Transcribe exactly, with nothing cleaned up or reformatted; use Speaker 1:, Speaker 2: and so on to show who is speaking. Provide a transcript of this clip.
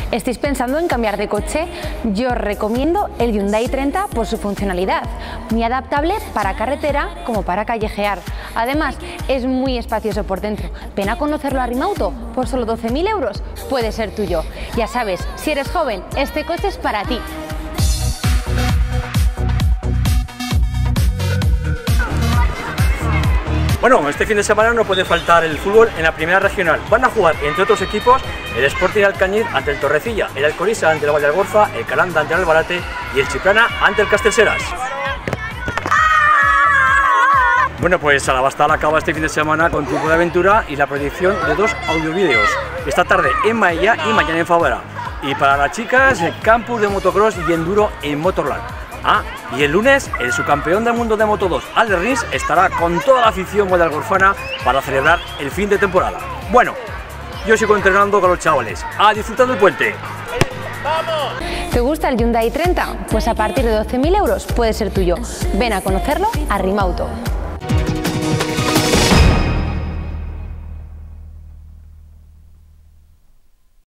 Speaker 1: ¿Estáis pensando en cambiar de coche? Yo os recomiendo el Hyundai treinta por su funcionalidad, muy adaptable para carretera como para callejear. Además, es muy espacioso por dentro. Ven a conocerlo a Rimauto, por solo doce mil euros puede ser tuyo. Ya sabes, si eres joven, este coche es para ti.
Speaker 2: Bueno, este fin de semana no puede faltar el fútbol en la primera regional. Van a jugar, entre otros equipos, el Sporting Alcañiz ante el Torrecilla, el Alcorisa ante el Vallealgorfa, el Calanda ante el Albarate y el Chiprana ante el Castellseras. Bueno, pues a la Bastal acaba este fin de semana con Tiempo de Aventura y la proyección de dos audiovídeos. Esta tarde en Maella y mañana en Favara. Y para las chicas, el campus de motocross y enduro en Motorland. Ah, y el lunes, el subcampeón del mundo de Moto dos, Albert Rins, estará con toda la afición guadalgorfana para celebrar el fin de temporada. Bueno, yo sigo entrenando con los chavales. ¡A disfrutar del puente!
Speaker 1: ¡Vamos! ¿Te gusta el Hyundai treinta? Pues a partir de doce mil euros puede ser tuyo. Ven a conocerlo a Rimauto.